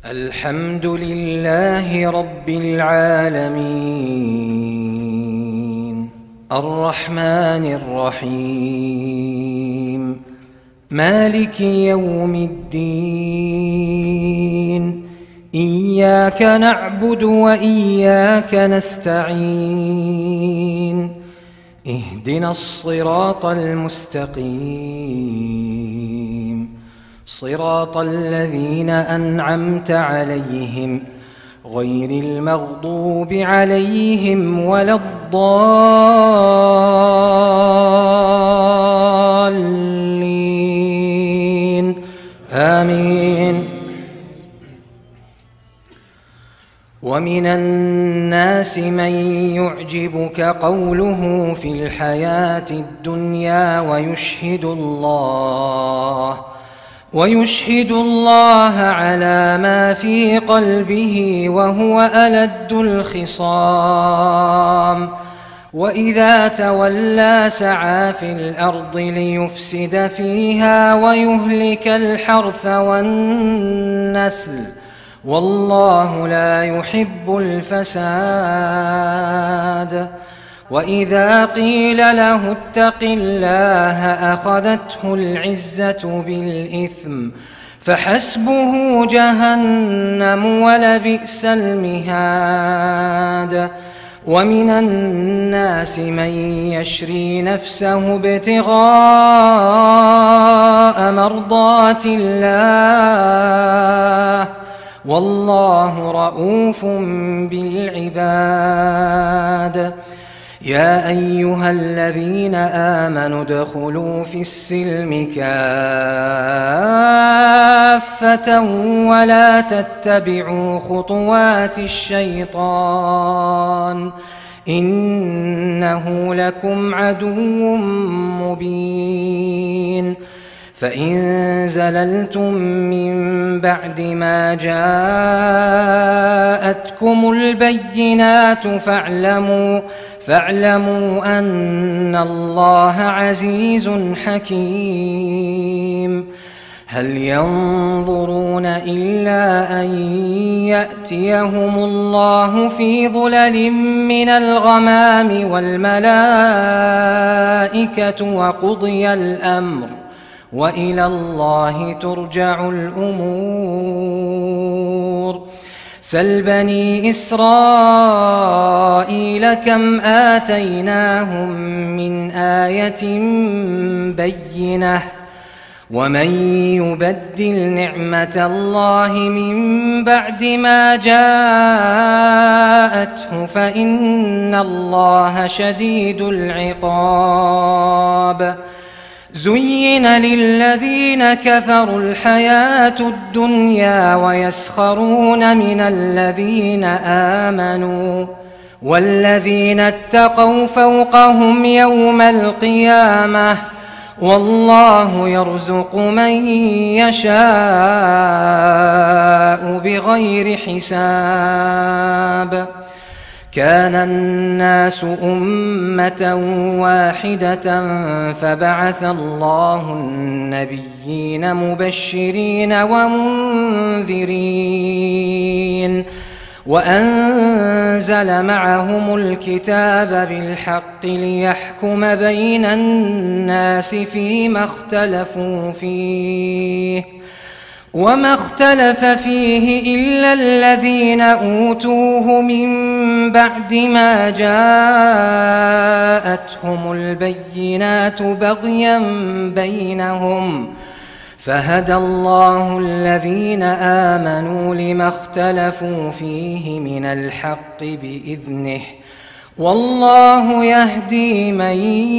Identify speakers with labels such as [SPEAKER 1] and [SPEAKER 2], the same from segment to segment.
[SPEAKER 1] الحمد لله رب العالمين الرحمن الرحيم مالك يوم الدين إياك نعبد وإياك نستعين اهدنا الصراط المستقيم صراط الذين أنعمت عليهم غير المغضوب عليهم ولا الضالين آمين. ومن الناس من يعجبك قوله في الحياة الدنيا ويشهد الله على ما في قلبه وهو ألد الخصام وإذا تولى سعى في الأرض ليفسد فيها ويهلك الحرث والنسل والله لا يحب الفساد. وإذا قيل له اتق الله أخذته العزة بالإثم فحسبه جهنم ولبئس المهاد. ومن الناس من يشري نفسه ابتغاء مرضات الله والله رؤوف بالعباد. يا أيها الذين آمنوا ادخلوا في السلم كافة ولا تتبعوا خطوات الشيطان إنه لكم عدو مبين. فإن زللتم من بعد ما جاءتكم البينات فاعلموا أن الله عزيز حكيم. هل ينظرون إلا أن يأتيهم الله في ظلل من الغمام والملائكة وقضي الأمر وإلى الله ترجع الأمور. سل بني إسرائيل كم آتيناهم من آية بينة ومن يبدل نعمة الله من بعد ما جاءته فإن الله شديد العقاب. زين للذين كفروا الحياة الدنيا ويسخرون من الذين آمنوا والذين اتقوا فوقهم يوم القيامة والله يرزق من يشاء بغير حساب. كان الناس أمة واحدة فبعث الله النبيين مبشرين ومنذرين وأنزل معهم الكتاب بالحق ليحكم بين الناس فيما اختلفوا فيه وما اختلف فيه إلا الذين أوتوه من بعد ما جاءتهم البينات بغيا بينهم فهدى الله الذين آمنوا لما اختلفوا فيه من الحق بإذنه والله يهدي من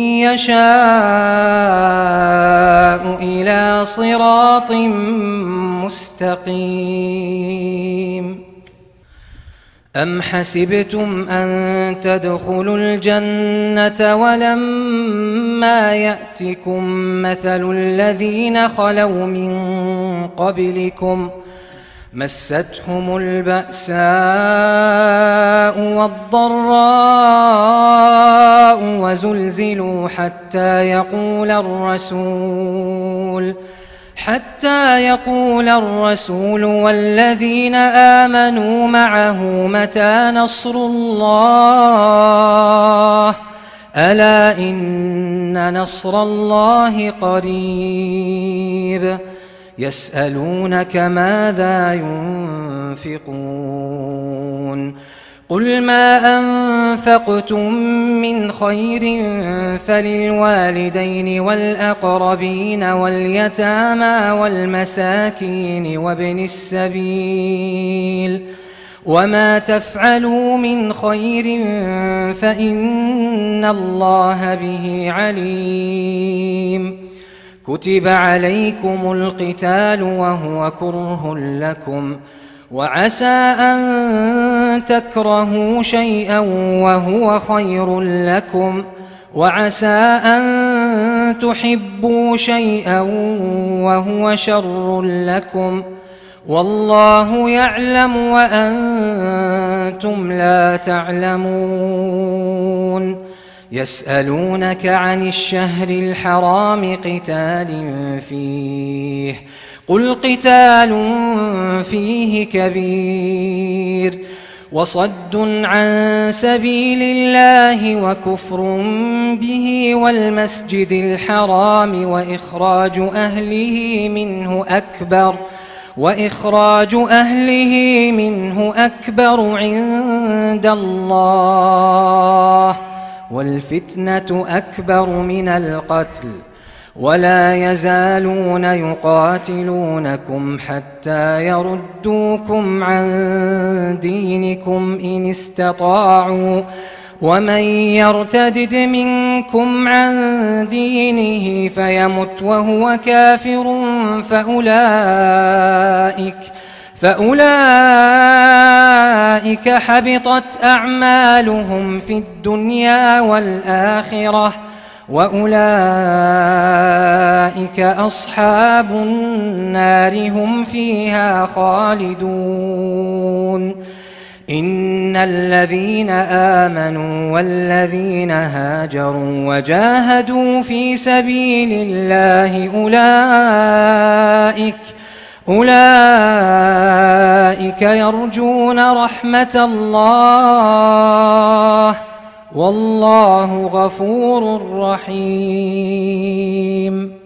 [SPEAKER 1] يشاء إلى صراط مستقيم. أم حسبتم أن تدخلوا الجنة ولما يأتكم مثل الذين خلوا من قبلكم مستهم البأساء والضراء وزلزلوا حتى حتى يقول الرسول والذين آمنوا معه متى نصر الله ألا إن نصر الله قريب يسألونك ماذا ينفقون قل ما أنفقتم من خير فللوالدين والأقربين واليتامى والمساكين وابن السبيل وما تفعلوا من خير فإن الله به عليم كتب عليكم القتال وهو كره لكم وعسى أن تكرهوا شيئا وهو خير لكم وعسى أن تحبوا شيئا وهو شر لكم والله يعلم وأنتم لا تعلمون يسألونك عن الشهر الحرام قتال فيه قل قتال فيه كبير وصد عن سبيل الله وكفر به والمسجد الحرام وإخراج أهله منه أكبر عند الله والفتنة أكبر من القتل ولا يزالون يقاتلونكم حتى يردوكم عن دينكم إن استطاعوا ومن يرتدد منكم عن دينه فيمت وهو كافر فأولئك حبطت أعمالهم في الدنيا والآخرة وأولئك أصحاب النار هم فيها خالدون إن الذين آمنوا والذين هاجروا وجاهدوا في سبيل الله أولئك يرجون رحمة الله والله غفور رحيم